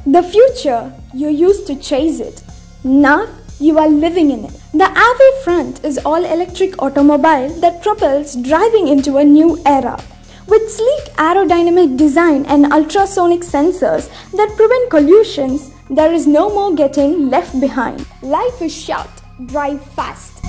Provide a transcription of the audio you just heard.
The future, you used to chase it. Now, you are living in it. The Ave front is all-electric automobile that propels driving into a new era. With sleek aerodynamic design and ultrasonic sensors that prevent collisions, there is no more getting left behind. Life is short, drive fast.